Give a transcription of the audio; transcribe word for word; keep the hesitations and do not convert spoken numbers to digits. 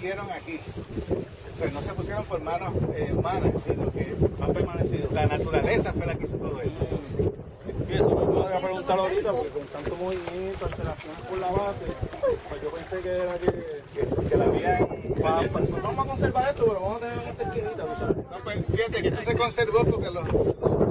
hicieron aquí. O sea, no se pusieron por manos eh, humanas, sino que Han permanecido. la naturaleza fue la que hizo todo esto. Sí, eso me voy a preguntar ahorita, porque con tanto movimiento, alteraciones por la base, pues yo pensé que era que, Que, que la habían... pa- pa- pues vamos a conservar esto, pero vamos a tener esta esquinita, ¿tú sabes? No, pues, fíjate que esto se conservó porque los, los